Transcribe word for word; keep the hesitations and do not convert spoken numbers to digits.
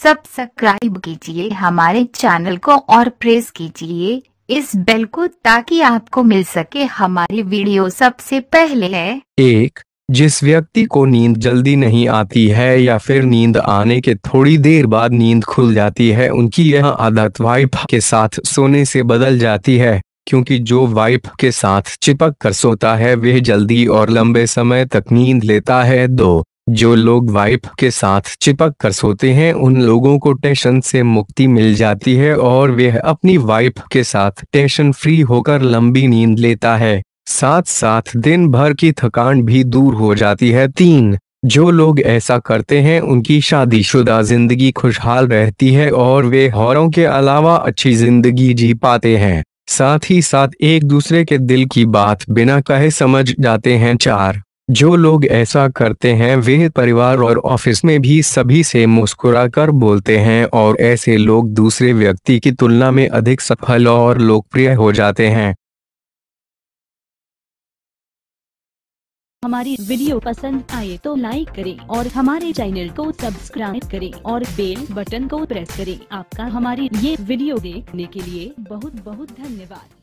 Subscribe कीजिए हमारे channel को और प्रेस कीजिए इस बेल को ताकि आपको मिल सके हमारी वीडियो सबसे पहले। है एक, जिस व्यक्ति को नींद जल्दी नहीं आती है या फिर नींद आने के थोड़ी देर बाद नींद खुल जाती है, उनकी यह आदत वाइफ के साथ सोने से बदल जाती है, क्योंकि जो वाइफ के साथ चिपक कर सोता है वह जल्दी और लंबे समय तक नींद लेता है। दो, जो लोग वाइफ के साथ चिपक कर सोते हैं उन लोगों को टेंशन से मुक्ति मिल जाती है और वह अपनी वाइफ के साथ टेंशन फ्री होकर लंबी नींद लेता है, साथ साथ दिन भर की थकान भी दूर हो जाती है। तीन, जो लोग ऐसा करते हैं उनकी शादीशुदा जिंदगी खुशहाल रहती है और वे औरों के अलावा अच्छी जिंदगी जी पाते हैं, साथ ही साथ एक दूसरे के दिल की बात बिना कहे समझ जाते हैं। चार, जो लोग ऐसा करते हैं वे परिवार और ऑफिस में भी सभी से मुस्कुरा कर बोलते हैं और ऐसे लोग दूसरे व्यक्ति की तुलना में अधिक सफल और लोकप्रिय हो जाते हैं। हमारी वीडियो पसंद आए तो लाइक करें और हमारे चैनल को सब्सक्राइब करें और बेल बटन को प्रेस करें। आपका हमारी ये वीडियो देखने के लिए बहुत बहुत धन्यवाद।